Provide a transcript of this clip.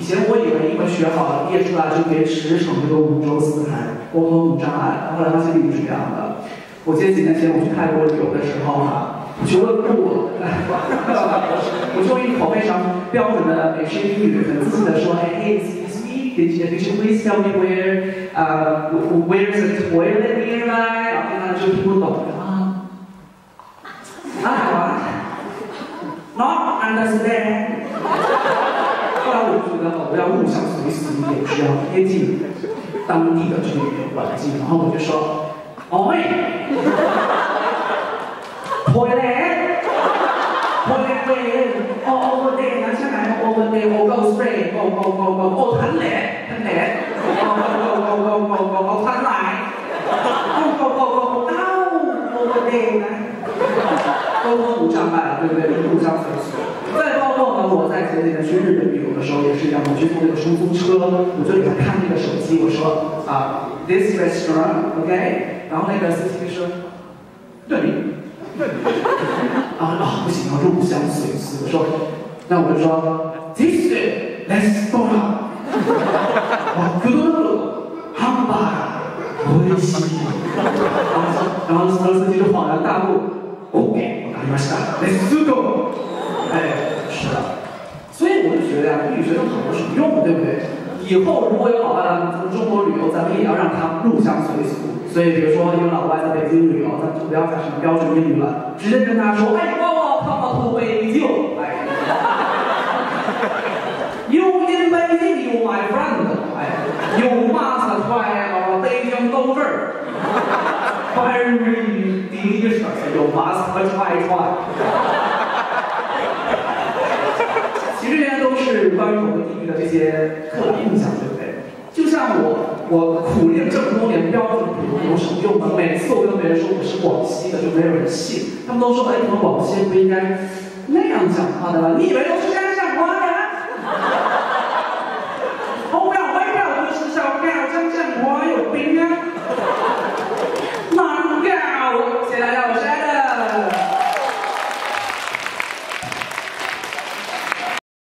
前我以为英文学好了，毕业出来就可以驰骋这个五洲四海，沟通无障碍，后来发现并不是这样的。我记得几年前我去泰国旅游的时候哈，我去问路，我就用一个口碑上标准的美式英语，很自信的说，哎 ，excuse me，could you please tell me where's the toilet nearby？ 然后他就听不懂啊，Not understand。后来我就觉得我要入乡随俗一点，需要贴近当地的这个语言环境，然后我就说。Oi! Toilet! Toilet where? Oh, over there นะใช่ไหม Over there. Oh, go straight. Go. Oh, ทันแหละGo. ทันไหล Go. อ้าว Over there นะ沟通无障碍，对不对？入乡随俗。再包括呢，我在前几年去日本旅游的时候也是一样，我去坐那个出租车，我就给他看那个手机，我说this restaurant, OK？ 然后那个司机说，这里，不行，要入乡随俗。我说，那我就说 this restaurant， マクドナルド、ハンバーガー、美味しい。然后那司机就恍然大悟。OK， 我拿りました。Let's go。是的。所以我就觉得呀，英语学生好多是有用的，对不对？以后如果有老外来中国旅游，咱们也要让他入乡随俗。所以，比如说有老外在北京旅游，咱们就不要讲什么标准英语了，直接跟他说：“哎，我come to 北京。”You in Beijing, you my friend. You must try our Beijing Dover. Very delicious. You must try. 其实这些都是关于某个地域的这些刻板印象，对不对？就像我苦练这么多年标准普通有什么用呢？每次我跟别人说我是广西的，就没有人信，他们都说：“哎，你们广西不应该那样讲话的吧？你以为都是这样